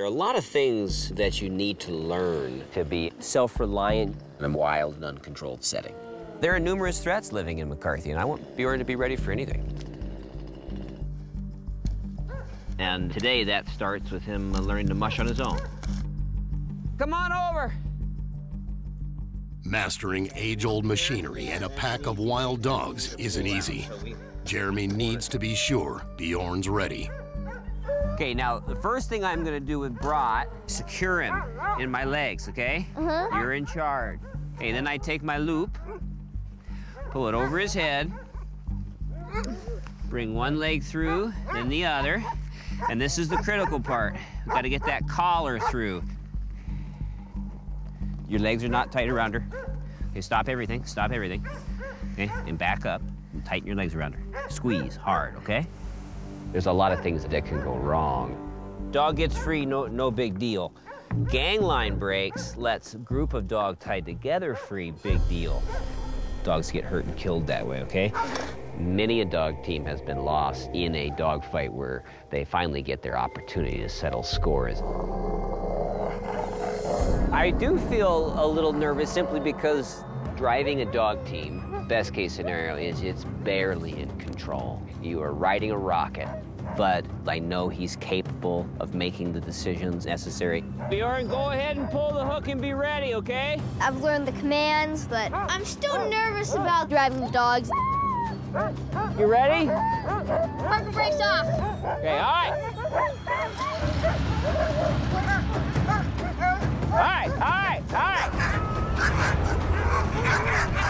There are a lot of things that you need to learn to be self-reliant in a wild and uncontrolled setting. There are numerous threats living in McCarthy, and I want Bjorn to be ready for anything. And today, that starts with him learning to mush on his own. Come on over. Mastering age-old machinery and a pack of wild dogs isn't easy. Jeremy needs to be sure Bjorn's ready. Okay, now, the first thing I'm gonna do with Brat, secure him in my legs, okay? You're in charge. Okay, then I take my loop, pull it over his head, bring one leg through, then the other, and this is the critical part. We've gotta get that collar through. Your legs are not tight around her. Okay, stop everything, okay? And back up, and tighten your legs around her. Squeeze hard, okay? There's a lot of things that can go wrong. Dog gets free, no big deal. Gangline breaks lets a group of dogs tied together free, big deal. Dogs get hurt and killed that way, okay? Many a dog team has been lost in a dog fight where they finally get their opportunity to settle scores. I do feel a little nervous simply because driving a dog team, best case scenario is it's barely in control. You are riding a rocket, but I know he's capable of making the decisions necessary. Bjorn, go ahead and pull the hook and be ready, okay? I've learned the commands, but I'm still nervous about driving the dogs. You ready? Parker, brakes off. Okay, all right. All right, all right, all right.